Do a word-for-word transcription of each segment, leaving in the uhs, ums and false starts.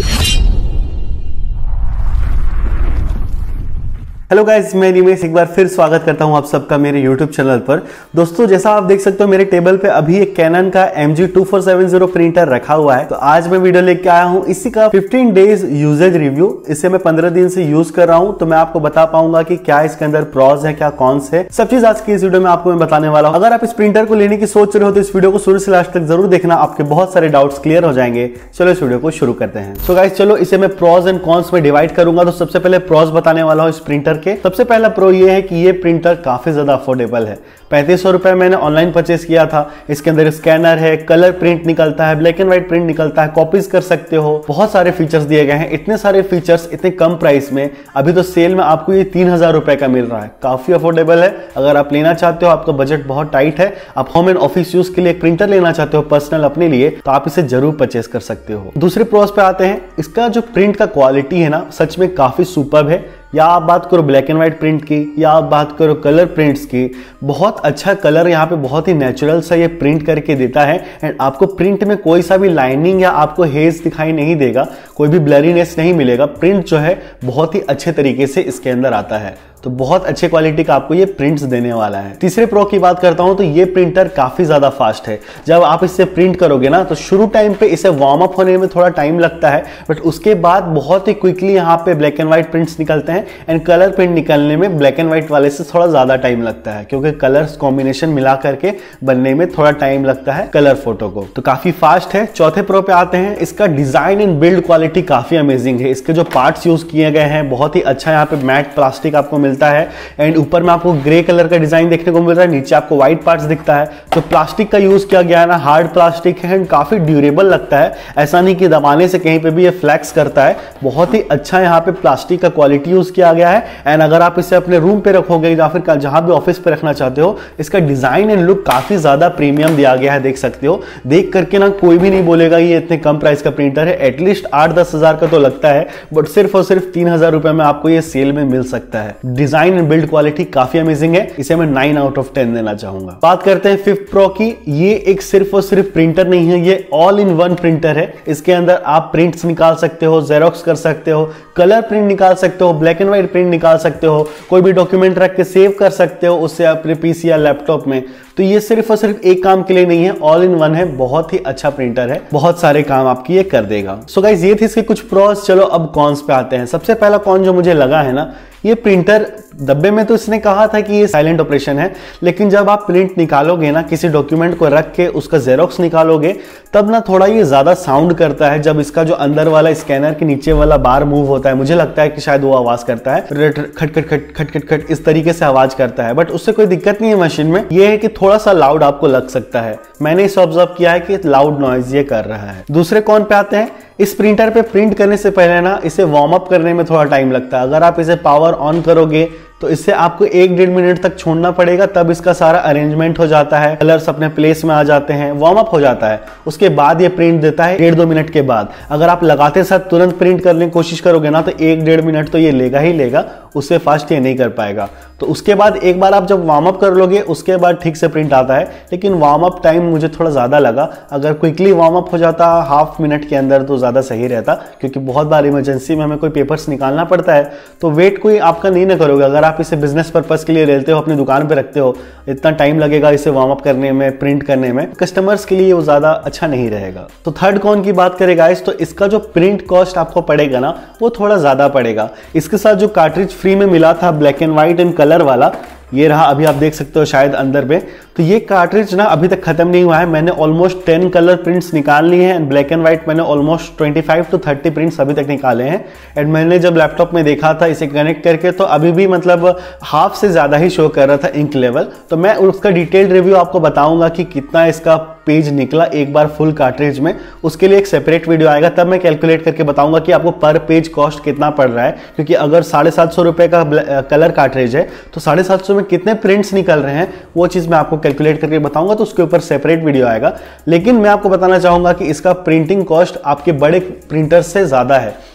Hello guys, मैं निमेश एक बार फिर स्वागत करता हूं आप सबका मेरे यूट्यूब चैनल पर। दोस्तों, जैसा आप देख सकते हो मेरे टेबल पे अभी एक कैनन का M G two four seven zero printer रखा हुआ है। तो आज मैं वीडियो लेके आया हूं इसी का फिफ्टीन डेज यूजेज रिव्यू। इसे मैं पंद्रह दिन से यूज कर रहा हूं, तो मैं आपको बता पाऊंगा कि क्या इसके अंदर प्रॉज है, क्या कॉन्स है, सब चीज आज की इस वीडियो में आपको मैं बताने वाला हूं। अगर आप इस प्रिंटर को लेने की सोच रहे हो तो इस वीडियो को शुरू से लास्ट तक जरूर देखना, आपके बहुत सारे डाउट्स क्लियर हो जाएंगे। चलो इस वीडियो को शुरू करते हैं। सो गाइस, चलो इसे मैं प्रॉज एंड कॉन्स में डिवाइड करूंगा। तो सबसे पहले प्रॉज बताने वाला हूं इस प्रिंटर के। सबसे पहला प्रो ये है कि ये प्रिंटर काफी ज्यादा अफोर्डेबल है। पैंतीस सौ रुपए मैंने ऑनलाइन परचेस किया था। इसके अंदर स्कैनर है, कलर प्रिंट निकलता है, ब्लैक एंड व्हाइट प्रिंट निकलता है, कॉपीज कर सकते हो, बहुत सारे फीचर्स दिए गए हैं। इतने सारे फीचर्स इतने कम प्राइस में, अभी तो सेल में आपको ये तीन हजार रुपए का मिल रहा है। काफी अफोर्डेबल है। अगर आप लेना चाहते हो, आपका बजट बहुत टाइट है, आप होम एंड ऑफिस यूज के लिए एक प्रिंटर लेना चाहते हो पर्सनल अपने लिए, तो आप इसे जरूर परचेस कर सकते हो। दूसरे प्रोस पे आते हैं। इसका जो प्रिंट का क्वालिटी है ना, सच में काफी सुपर्ब है। या आप बात करो ब्लैक एंड व्हाइट प्रिंट की, या आप बात करो कलर प्रिंट्स की, बहुत अच्छा कलर यहाँ पे बहुत ही नेचुरल सा ये प्रिंट करके देता है। एंड आपको प्रिंट में कोई सा भी लाइनिंग या आपको हेज दिखाई नहीं देगा, कोई भी ब्लरीनेस नहीं मिलेगा। प्रिंट जो है बहुत ही अच्छे तरीके से इसके अंदर आता है, तो बहुत अच्छे क्वालिटी का आपको ये प्रिंट्स देने वाला है। तीसरे प्रो की बात करता हूं तो ये प्रिंटर काफी ज्यादा फास्ट है। जब आप इससे प्रिंट करोगे ना, तो शुरू टाइम पे इसे वार्म अप होने में थोड़ा टाइम लगता है, बट उसके बाद बहुत ही क्विकली यहाँ पे ब्लैक एंड व्हाइट प्रिंट्स निकलते हैं। एंड कलर प्रिंट निकलने में ब्लैक एंड व्हाइट वाले से थोड़ा ज्यादा टाइम लगता है, क्योंकि कलर्स कॉम्बिनेशन मिला करके बनने में थोड़ा टाइम लगता है कलर फोटो को। तो काफी फास्ट है। चौथे प्रो पे आते हैं। इसका डिजाइन एंड बिल्ड क्वालिटी काफी अमेजिंग है। इसके जो पार्ट्स यूज किए गए हैं बहुत ही अच्छा, यहाँ पे मैट प्लास्टिक आपको मिलता है। एंड ऊपर में आपको ग्रे कलर का डिजाइन देखने को मिल रहा है, नीचे आपको व्हाइट पार्ट्स दिखता है। तो प्लास्टिक का यूज किया गया है ना, हार्ड प्लास्टिक है एंड काफी ड्यूरेबल लगता है। ऐसा नहीं कि दबाने से कहीं पे भी ये फ्लैक्स करता है। बहुत ही अच्छा यहाँ पे प्लास्टिक का क्वालिटी यूज किया गया है। एंड अगर आप इसे अपने रूम पे रखोगे या फिर जहां भी ऑफिस पे रखना चाहते हो, इसका डिजाइन एंड लुक काफी ज्यादा प्रीमियम दिया गया है। देख सकते हो, देख करके ना कोई भी नहीं बोलेगा ये इतने कम प्राइस का प्रिंटर है। एटलीस्ट आठ दस हजार का तो लगता है, बट सिर्फ और सिर्फ तीन हजार रुपए में आपको ये सेल में मिल सकता है। डिजाइन एंड बिल्ड क्वालिटी काफी अमेजिंग है। इसे मैं नाइन आउट ऑफ टेन देना चाहूंगा। बात करते हैं फिफ्थ प्रो की। ये एक सिर्फ और सिर्फ प्रिंटर नहीं है, ये ऑल इन वन प्रिंटर है। इसके अंदर आप प्रिंट्स निकाल सकते हो, जेरोक्स कर सकते हो, कलर प्रिंट निकाल सकते हो, ब्लैक एंड व्हाइट प्रिंट निकाल सकते हो, कोई भी डॉक्यूमेंट रख के सेव कर सकते हो उससे अपने पीसी या लैपटॉप में। तो ये सिर्फ और सिर्फ एक काम के लिए नहीं है, ऑल इन वन है। बहुत ही अच्छा प्रिंटर है, बहुत सारे काम आपकी ये कर देगा। सो गाइस, ये थे इसके कुछ प्रोस। चलो अब कॉन्स पे आते हैं। सबसे पहला कॉन जो मुझे लगा है ना, ये प्रिंटर डब्बे में तो इसने कहा था कि ये साइलेंट ऑपरेशन है, लेकिन जब आप प्रिंट निकालोगे ना, किसी डॉक्यूमेंट को रख के उसका जेरोक्स निकालोगे, तब ना थोड़ा ये ज्यादा साउंड करता है। जब इसका जो अंदर वाला स्कैनर के नीचे वाला बार मूव होता है, मुझे लगता है कि शायद वो आवाज करता है, खट खट खट खट खट खट इस तरीके से आवाज करता है। बट उससे कोई दिक्कत नहीं है मशीन में। ये है कि थोड़ा सा लाउड आपको लग सकता है। मैंने इसे ऑब्जर्व किया है कि लाउड नॉइज ये कर रहा है। दूसरे कौन पे आते हैं। इस प्रिंटर पे प्रिंट करने से पहले ना इसे वार्म अप करने में थोड़ा टाइम लगता है। अगर आप इसे पावर ऑन करोगे तो इससे आपको एक डेढ़ मिनट तक छोड़ना पड़ेगा, तब इसका सारा अरेंजमेंट हो जाता है, कलर्स अपने प्लेस में आ जाते हैं, वार्म अप हो जाता है। उसके बाद ये प्रिंट देता है डेढ़ दो मिनट के बाद। अगर आप लगाते साथ तुरंत प्रिंट करने की कोशिश करोगे ना, तो एक डेढ़ मिनट तो ये लेगा ही लेगा, उससे फास्ट ये नहीं कर पाएगा। तो उसके बाद एक बार आप जब वार्म अप कर लोगे, उसके बाद ठीक से प्रिंट आता है। लेकिन वार्म अप टाइम मुझे थोड़ा ज्यादा लगा। अगर क्विकली वार्म अप हो जाता हाफ मिनट के अंदर तो ज्यादा सही रहता, क्योंकि बहुत बार इमरजेंसी में हमें कोई पेपर्स निकालना पड़ता है, तो वेट कोई आपका नहीं ना करोगे। अगर आप इसे बिजनेस पर्पस के लिए लेते हो, अपनी दुकान पे रखते हो, इतना टाइम लगेगा इसे वार्म अप करने में, प्रिंट करने में, कस्टमर्स के लिए वो ज्यादा अच्छा नहीं रहेगा। तो थर्ड कौन की बात करें गाइस, तो इसका जो प्रिंट कॉस्ट आपको पड़ेगा ना, वो थोड़ा ज्यादा पड़ेगा। इसके साथ जो कार्ट्रिज फ्री में मिला था black and white and colour वाला, ये रहा, अभी आप देख सकते हो शायद अंदर में। तो ये कार्ट्रिज ना अभी तक खत्म नहीं हुआ है। मैंने ऑलमोस्ट टेन कलर प्रिंट्स निकाल लिए हैं। ब्लैक एंड व्हाइट मैंने almost twenty five to thirty prints अभी तक निकाले हैं। एंड मैंने जब लैपटॉप में देखा था इसे कनेक्ट करके, तो अभी भी मतलब हाफ से ज्यादा ही शो कर रहा था इंक लेवल। तो मैं उसका डिटेल्ड रिव्यू आपको बताऊंगा कि कितना इसका पेज निकला एक बार फुल कार्ट्रिज में। उसके लिए एक सेपरेट वीडियो आएगा, तब मैं कैलकुलेट करके बताऊंगा कि आपको पर पेज कॉस्ट कितना पड़ रहा है। क्योंकि अगर साढ़े सात सौ रुपए का कलर कार्ट्रिज है, तो साढ़े सात सौ में कितने प्रिंट्स निकल रहे हैं वो चीज मैं आपको कैलकुलेट करके बताऊंगा। तो उसके ऊपर सेपरेट वीडियो आएगा। लेकिन मैं आपको बताना चाहूंगा कि इसका प्रिंटिंग कॉस्ट आपके बड़े प्रिंटर से ज्यादा है।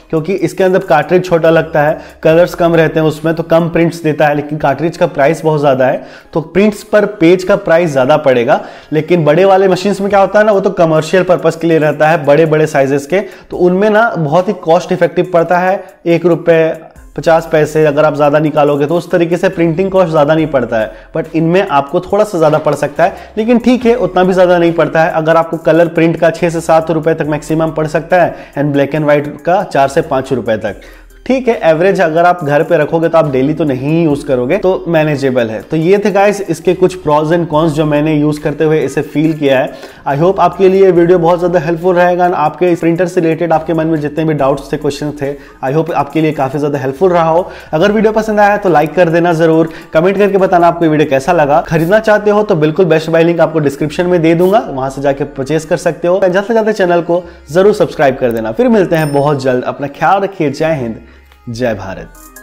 क्योंकि इसके अंदर कार्ट्रिज छोटा लगता है, कलर्स कम रहते हैं उसमें, तो कम प्रिंट्स देता है, लेकिन कार्ट्रिज का प्राइस बहुत ज़्यादा है, तो प्रिंट्स पर पेज का प्राइस ज़्यादा पड़ेगा। लेकिन बड़े वाले मशीन्स में क्या होता है ना, वो तो कमर्शियल पर्पज़ के लिए रहता है, बड़े बड़े साइजेस के, तो उनमें ना बहुत ही कॉस्ट इफेक्टिव पड़ता है, एक रुपये पचास पैसे अगर आप ज़्यादा निकालोगे तो उस तरीके से प्रिंटिंग कॉस्ट ज़्यादा नहीं पड़ता है। बट इनमें आपको थोड़ा सा ज़्यादा पड़ सकता है, लेकिन ठीक है, उतना भी ज़्यादा नहीं पड़ता है। अगर आपको कलर प्रिंट का छः से सात रुपए तक मैक्सिमम पड़ सकता है, एंड ब्लैक एंड व्हाइट का चार से पाँच रुपए तक, ठीक है। एवरेज अगर आप घर पे रखोगे तो आप डेली तो नहीं यूज करोगे, तो मैनेजेबल है। तो ये थे गाइस इसके कुछ प्रॉज एंड कॉन्स जो मैंने यूज करते हुए इसे फील किया है। आई होप आपके लिए वीडियो बहुत ज्यादा हेल्पफुल रहेगा। आपके प्रिंटर से रिलेटेड आपके मन में जितने भी डाउट्स थे, क्वेश्चन थे, आई होप आपके लिए काफी ज्यादा हेल्पफुल रहा हो। अगर वीडियो पसंद आया तो लाइक कर देना जरूर, कमेंट करके बताना आपको वीडियो कैसा लगा। खरीदना चाहते हो तो बिल्कुल बेस्ट बाय लिंक आपको डिस्क्रिप्शन में दे दूंगा, वहां से जाके परचेज कर सकते हो। ज्यादा से ज्यादा चैनल को जरूर सब्सक्राइब कर देना। फिर मिलते हैं बहुत जल्द, अपना ख्याल रखिए। जय हिंद, जय भारत।